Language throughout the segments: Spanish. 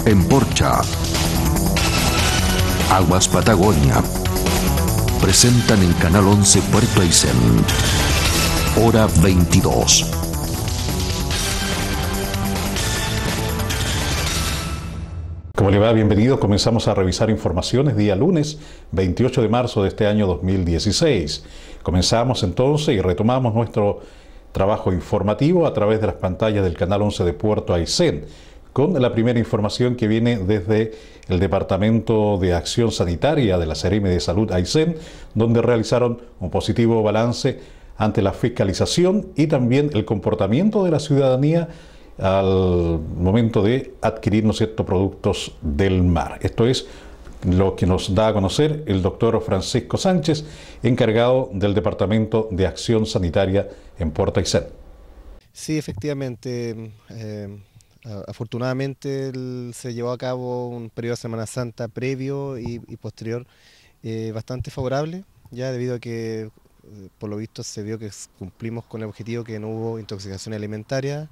en Porcha, Aguas Patagonia, presentan en Canal 11 Puerto Aysén, hora 22. ¿Cómo le va? Bienvenido. Comenzamos a revisar informaciones día lunes 28 de marzo de este año 2016. Comenzamos entonces y retomamos nuestro trabajo informativo a través de las pantallas del Canal 11 de Puerto Aysén, con la primera información que viene desde el Departamento de Acción Sanitaria de la Seremi de Salud Aysén, donde realizaron un positivo balance ante la fiscalización y también el comportamiento de la ciudadanía al momento de adquirir, ¿no es cierto?, productos del mar. Esto es lo que nos da a conocer el doctor Francisco Sánchez, encargado del Departamento de Acción Sanitaria en Puerto Aysén. Sí, efectivamente. Afortunadamente se llevó a cabo un periodo de Semana Santa previo y posterior bastante favorable, ya debido a que por lo visto se vio que cumplimos con el objetivo, que no hubo intoxicación alimentaria.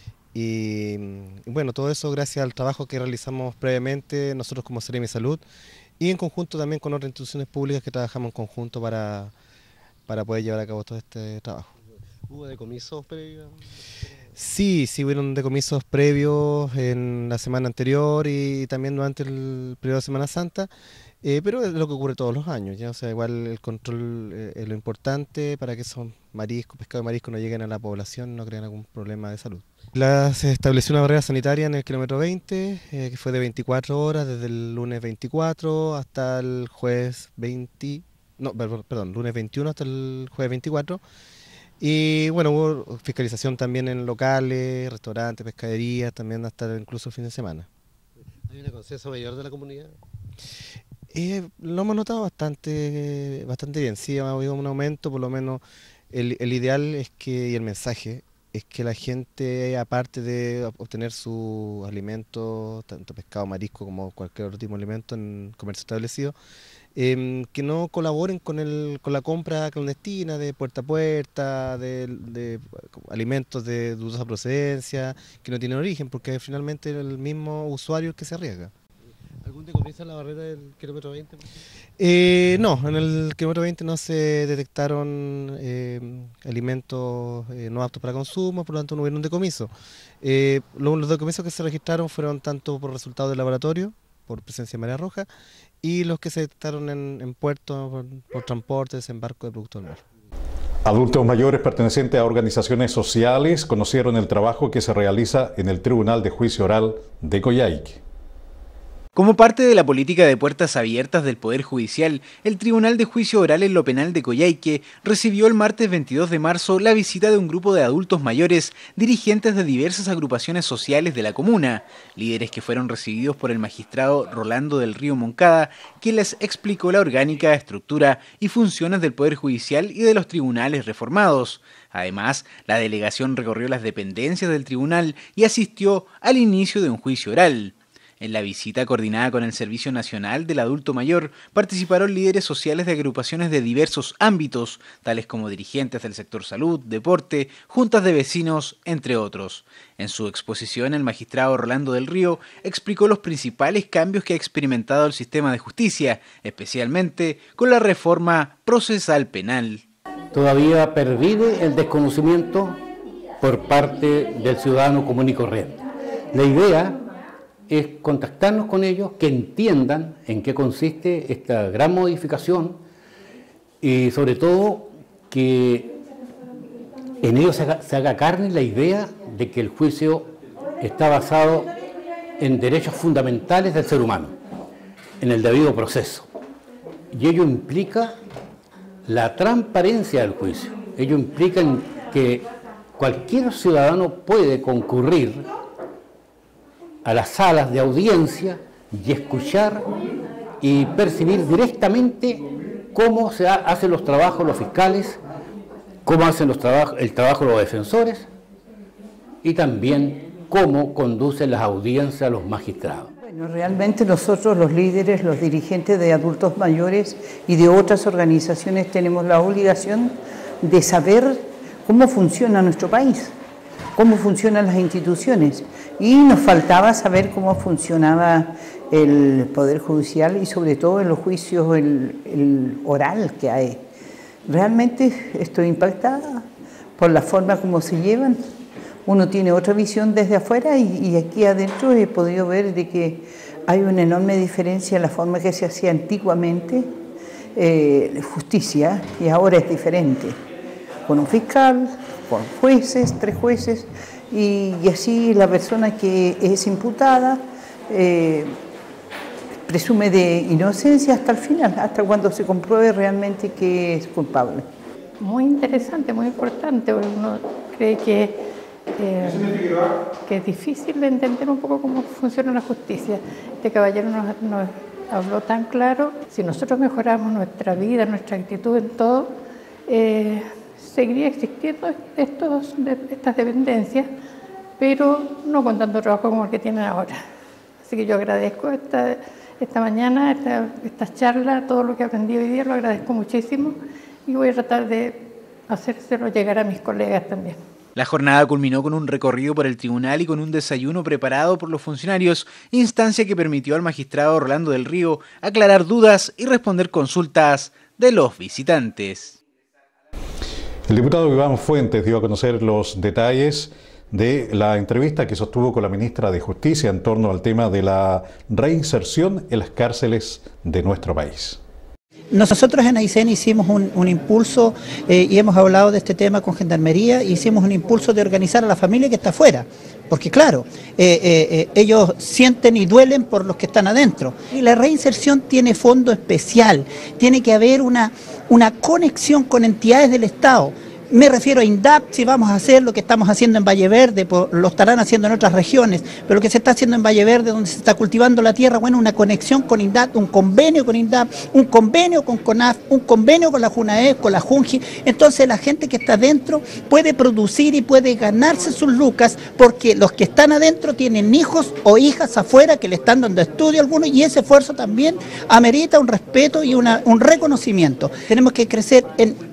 Y bueno, todo eso gracias al trabajo que realizamos previamente nosotros como Seremi Salud y en conjunto también con otras instituciones públicas que trabajamos en conjunto para poder llevar a cabo todo este trabajo. ¿Hubo decomisos previos? Sí, hubieron decomisos previos en la semana anterior y también durante el periodo de Semana Santa, pero es lo que ocurre todos los años, ¿ya? O sea, igual el control es lo importante para que esos mariscos, pescado de marisco no lleguen a la población y no creen algún problema de salud. Se estableció una barrera sanitaria en el kilómetro 20, que fue de 24 horas, desde el lunes 24 hasta el jueves 20, lunes 21 hasta el jueves 24. Y bueno, hubo fiscalización también en locales, restaurantes, pescaderías, también hasta incluso el fin de semana. ¿Hay una conciencia mayor de la comunidad? Lo hemos notado bastante bien, sí, ha habido un aumento, por lo menos el ideal es que, y el mensaje, es que la gente, aparte de obtener sus alimentos, tanto pescado, marisco como cualquier otro tipo de alimento en comercio establecido, que no colaboren con la compra clandestina de puerta a puerta, de alimentos de dudosa procedencia, que no tienen origen, porque finalmente el mismo usuario es que se arriesga. ¿Algún decomiso en la barrera del kilómetro 20? No, en el kilómetro 20 no se detectaron alimentos no aptos para consumo, por lo tanto no hubo un decomiso. Los decomisos que se registraron fueron tanto por resultados de laboratorio, por presencia de marea roja, y los que se detectaron en puertos por transporte, desembarco de productos del mar. Adultos mayores pertenecientes a organizaciones sociales conocieron el trabajo que se realiza en el Tribunal de Juicio Oral de Coyhaique. Como parte de la política de puertas abiertas del Poder Judicial, el Tribunal de Juicio Oral en lo Penal de Coyhaique recibió el martes 22 de marzo la visita de un grupo de adultos mayores, dirigentes de diversas agrupaciones sociales de la comuna, líderes que fueron recibidos por el magistrado Rolando del Río Moncada, quien les explicó la orgánica, estructura y funciones del Poder Judicial y de los tribunales reformados. Además, la delegación recorrió las dependencias del tribunal y asistió al inicio de un juicio oral. En la visita coordinada con el Servicio Nacional del Adulto Mayor participaron líderes sociales de agrupaciones de diversos ámbitos, tales como dirigentes del sector salud, deporte, juntas de vecinos, entre otros. En su exposición, el magistrado Rolando del Río explicó los principales cambios que ha experimentado el sistema de justicia, especialmente con la reforma procesal penal. Todavía pervive el desconocimiento por parte del ciudadano común y corriente. La idea es contactarnos con ellos, que entiendan en qué consiste esta gran modificación y sobre todo que en ellos se haga carne la idea de que el juicio está basado en derechos fundamentales del ser humano, en el debido proceso. Y ello implica la transparencia del juicio, ello implica que cualquier ciudadano puede concurrir a las salas de audiencia y escuchar y percibir directamente cómo se hacen los trabajos los fiscales, cómo hacen el trabajo los defensores y también cómo conducen las audiencias los magistrados. Bueno, realmente nosotros los líderes, los dirigentes de adultos mayores y de otras organizaciones tenemos la obligación de saber cómo funciona nuestro país, cómo funcionan las instituciones. Y nos faltaba saber cómo funcionaba el Poder Judicial y sobre todo en los juicios, el oral que hay. Realmente estoy impactada por la forma como se llevan. Uno tiene otra visión desde afuera y aquí adentro he podido ver de que hay una enorme diferencia en la forma que se hacía antiguamente justicia y ahora es diferente. Con un fiscal, con jueces, 3 jueces y así la persona que es imputada presume de inocencia hasta el final, hasta cuando se compruebe realmente que es culpable. Muy interesante, muy importante, porque uno cree que es difícil de entender un poco cómo funciona la justicia. Este caballero nos habló tan claro. Si nosotros mejoramos nuestra vida, nuestra actitud en todo, seguiría existiendo estas dependencias, pero no con tanto trabajo como el que tienen ahora. Así que yo agradezco esta mañana, esta charla, todo lo que aprendí hoy día, lo agradezco muchísimo y voy a tratar de hacérselo llegar a mis colegas también. La jornada culminó con un recorrido por el tribunal y con un desayuno preparado por los funcionarios, instancia que permitió al magistrado Rolando del Río aclarar dudas y responder consultas de los visitantes. El diputado Iván Fuentes dio a conocer los detalles de la entrevista que sostuvo con la ministra de Justicia en torno al tema de la reinserción en las cárceles de nuestro país. Nosotros en Aysén hicimos un impulso y hemos hablado de este tema con Gendarmería, hicimos un impulso de organizar a la familia que está afuera, porque claro, ellos sienten y duelen por los que están adentro. Y la reinserción tiene fondo especial, tiene que haber una conexión con entidades del Estado. Me refiero a INDAP, si vamos a hacer lo que estamos haciendo en Valle Verde, lo estarán haciendo en otras regiones, pero lo que se está haciendo en Valle Verde, donde se está cultivando la tierra, bueno, una conexión con INDAP, un convenio con INDAP, un convenio con CONAF, un convenio con la JUNAEF, con la JUNJI. Entonces la gente que está adentro puede producir y puede ganarse sus lucas, porque los que están adentro tienen hijos o hijas afuera que le están dando estudio a algunos, y ese esfuerzo también amerita un respeto y un reconocimiento. Tenemos que crecer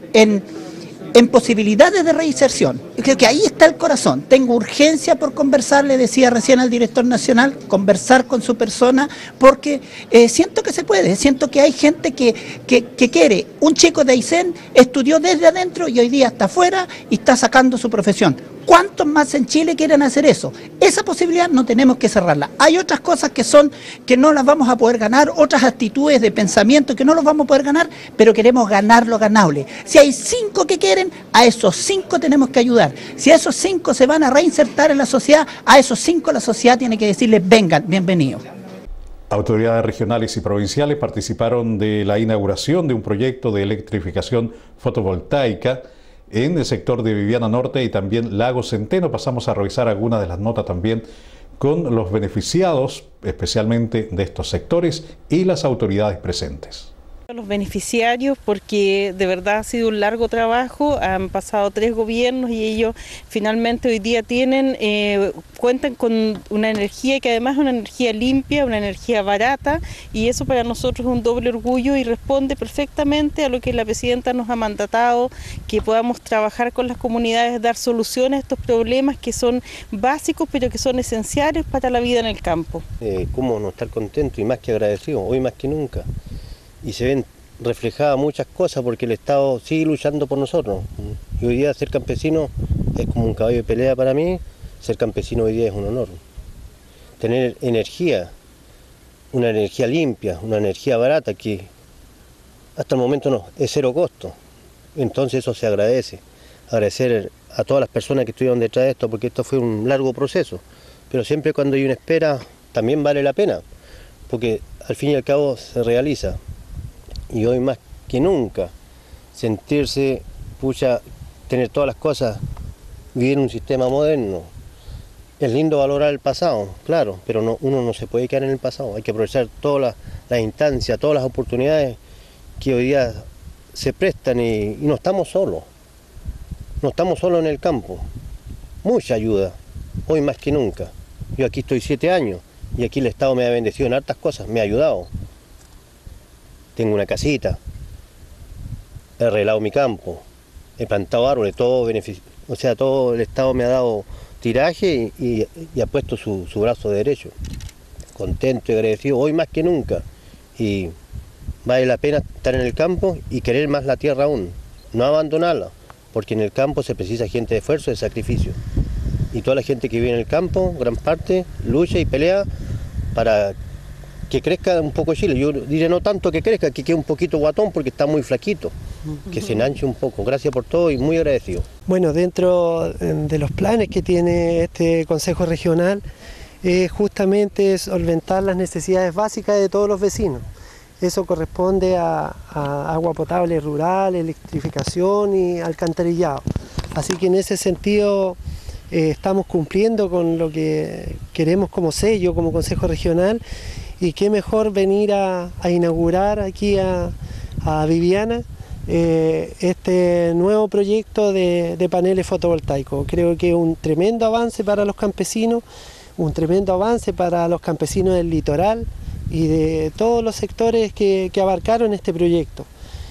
en posibilidades de reinserción. Creo que ahí está el corazón. Tengo urgencia por conversar, le decía recién al director nacional, conversar con su persona, porque siento que se puede, siento que hay gente que quiere. Un chico de Aysén estudió desde adentro y hoy día está afuera y está sacando su profesión. ¿Cuántos más en Chile quieren hacer eso? Esa posibilidad no tenemos que cerrarla. Hay otras cosas que no las vamos a poder ganar, otras actitudes de pensamiento que no los vamos a poder ganar, pero queremos ganar lo ganable. Si hay 5 que quieren, a esos 5 tenemos que ayudar. Si a esos 5 se van a reinsertar en la sociedad, a esos 5 la sociedad tiene que decirles, vengan, bienvenidos. Autoridades regionales y provinciales participaron de la inauguración de un proyecto de electrificación fotovoltaica en el sector de Viviana Norte y también Lago Centeno. Pasamos a revisar algunas de las notas también con los beneficiados, especialmente de estos sectores, y las autoridades presentes. Los beneficiarios, porque de verdad ha sido un largo trabajo, han pasado 3 gobiernos y ellos finalmente hoy día cuentan con una energía que además es una energía limpia, una energía barata, y eso para nosotros es un doble orgullo y responde perfectamente a lo que la presidenta nos ha mandatado, que podamos trabajar con las comunidades, dar soluciones a estos problemas que son básicos pero que son esenciales para la vida en el campo. ¿Cómo no estar contento y más que agradecido, hoy más que nunca? Y se ven reflejadas muchas cosas porque el Estado sigue luchando por nosotros. Y hoy día ser campesino es como un caballo de pelea para mí, ser campesino hoy día es un honor. Tener energía, una energía limpia, una energía barata que hasta el momento no, es 0 costo. Entonces eso se agradece. Agradecer a todas las personas que estuvieron detrás de esto porque esto fue un largo proceso. Pero siempre cuando hay una espera también vale la pena, porque al fin y al cabo se realiza. Y hoy más que nunca, sentirse, tener todas las cosas, vivir en un sistema moderno. Es lindo valorar el pasado, claro, pero uno no se puede quedar en el pasado. Hay que aprovechar todas las instancias, todas las oportunidades que hoy día se prestan y no estamos solos. No estamos solos en el campo. Mucha ayuda, hoy más que nunca. Yo aquí estoy 7 años y aquí el Estado me ha bendecido en hartas cosas, me ha ayudado. Tengo una casita, he arreglado mi campo, he plantado árboles, todo el Estado me ha dado tiraje y ha puesto su brazo derecho. Contento y agradecido, hoy más que nunca. Y vale la pena estar en el campo y querer más la tierra aún, no abandonarla, porque en el campo se precisa gente de esfuerzo, de sacrificio. Y toda la gente que vive en el campo, gran parte, lucha y pelea para que crezca un poco Chile. Yo diré no tanto que crezca, que quede un poquito guatón porque está muy flaquito, que se enanche un poco. Gracias por todo y muy agradecido. Bueno, dentro de los planes que tiene este Consejo Regional es justamente solventar las necesidades básicas de todos los vecinos. Eso corresponde a agua potable rural, electrificación y alcantarillado. Así que en ese sentido estamos cumpliendo con lo que queremos como sello, como Consejo Regional, y qué mejor venir a inaugurar aquí a Viviana este nuevo proyecto de paneles fotovoltaicos. Creo que es un tremendo avance para los campesinos, un tremendo avance para los campesinos del litoral y de todos los sectores que abarcaron este proyecto.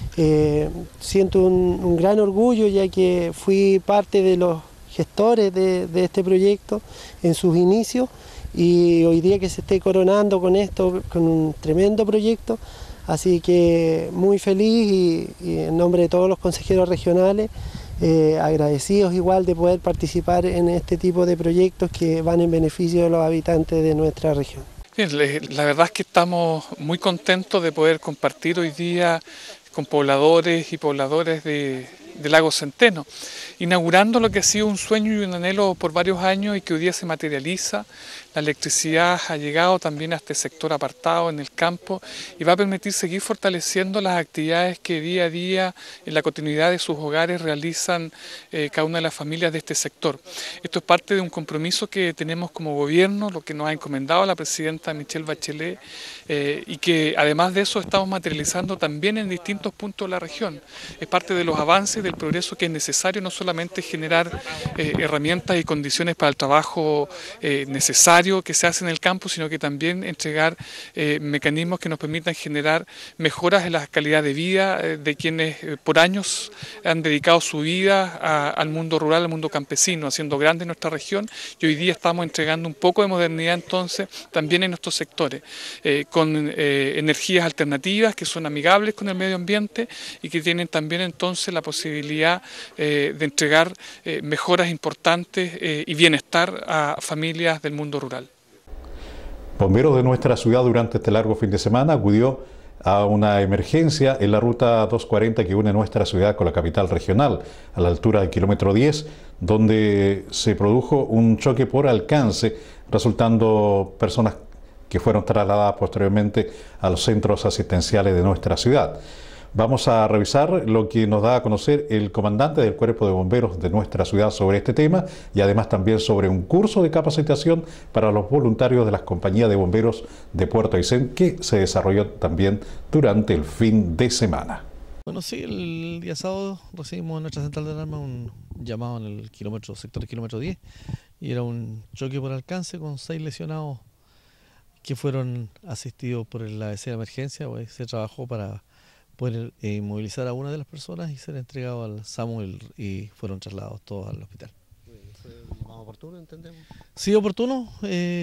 Siento un gran orgullo, ya que fui parte de los gestores de este proyecto en sus inicios, y hoy día que se esté coronando con esto, con un tremendo proyecto, así que muy feliz y en nombre de todos los consejeros regionales, agradecidos igual de poder participar en este tipo de proyectos que van en beneficio de los habitantes de nuestra región. Bien, la verdad es que estamos muy contentos de poder compartir hoy día con pobladores y pobladores de Lago Centeno, inaugurando lo que ha sido un sueño y un anhelo por varios años y que hoy día se materializa. La electricidad ha llegado también a este sector apartado en el campo y va a permitir seguir fortaleciendo las actividades que día a día en la continuidad de sus hogares realizan cada una de las familias de este sector. Esto es parte de un compromiso que tenemos como gobierno, lo que nos ha encomendado la presidenta Michelle Bachelet, y que además de eso estamos materializando también en distintos puntos de la región. Es parte de los avances, del progreso que es necesario, no solamente generar herramientas y condiciones para el trabajo necesario que se hace en el campo, sino que también entregar mecanismos que nos permitan generar mejoras en la calidad de vida de quienes por años han dedicado su vida al mundo rural, al mundo campesino, haciendo grande nuestra región, y hoy día estamos entregando un poco de modernidad entonces también en nuestros sectores, con energías alternativas que son amigables con el medio ambiente y que tienen también entonces la posibilidad de entregar mejoras importantes y bienestar a familias del mundo rural. Bomberos de nuestra ciudad durante este largo fin de semana acudió a una emergencia en la ruta 240 que une nuestra ciudad con la capital regional, a la altura del kilómetro 10, donde se produjo un choque por alcance, resultando personas que fueron trasladadas posteriormente a los centros asistenciales de nuestra ciudad. Vamos a revisar lo que nos da a conocer el comandante del Cuerpo de Bomberos de nuestra ciudad sobre este tema y además también sobre un curso de capacitación para los voluntarios de las compañías de bomberos de Puerto Aysén que se desarrolló también durante el fin de semana. Bueno, sí, el día sábado recibimos en nuestra central de alarma un llamado en el sector kilómetro 10 y era un choque por alcance con 6 lesionados que fueron asistidos por la ABC de emergencia. Se trabajó para poder inmovilizar a una de las personas y ser entregado al SAMU y fueron trasladados todos al hospital. ¿Fue más oportuno, entendemos? Sí, oportuno.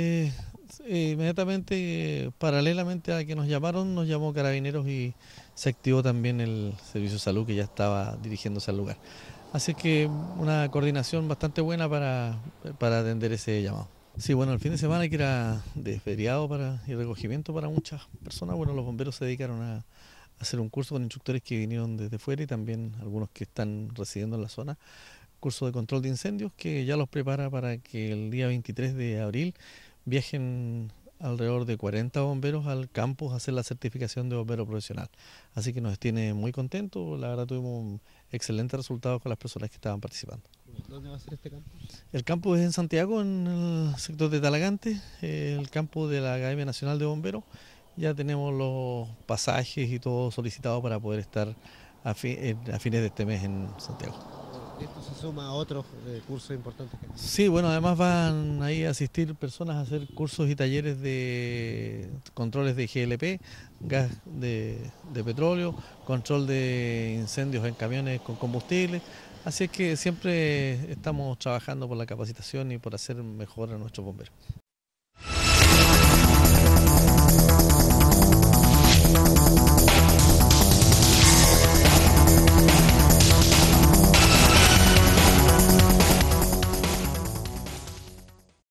Inmediatamente, paralelamente a que nos llamaron, nos llamó Carabineros y se activó también el Servicio de Salud que ya estaba dirigiéndose al lugar. Así que una coordinación bastante buena para atender ese llamado. Sí, bueno, el fin de semana que era de feriado y recogimiento para muchas personas, bueno, los bomberos se dedicaron a hacer un curso con instructores que vinieron desde fuera y también algunos que están residiendo en la zona, curso de control de incendios que ya los prepara para que el día 23 de abril viajen alrededor de 40 bomberos al campus a hacer la certificación de bombero profesional. Así que nos tiene muy contentos, la verdad tuvimos excelentes resultados con las personas que estaban participando. ¿Dónde va a ser este campus? El campus es en Santiago, en el sector de Talagante, el campus de la Academia Nacional de Bomberos. Ya tenemos los pasajes y todo solicitado para poder estar a fines de este mes en Santiago. Esto se suma a otros cursos importantes. Sí, bueno, además van ahí a asistir personas a hacer cursos y talleres de controles de GLP, gas de petróleo, control de incendios en camiones con combustible. Así es que siempre estamos trabajando por la capacitación y por hacer mejor a nuestros bomberos.